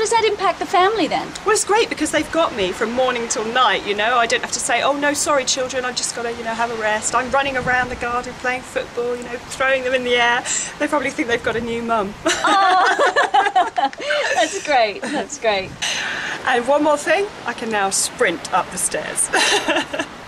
does that impact the family then? Well, it's great because they've got me from morning till night, you know. I don't have to say, oh no, sorry children, I've just got to, you know, have a rest. I'm running around the garden playing football, you know, throwing them in the air. They probably think they've got a new mum. Oh, that's great, that's great. And one more thing, I can now sprint up the stairs.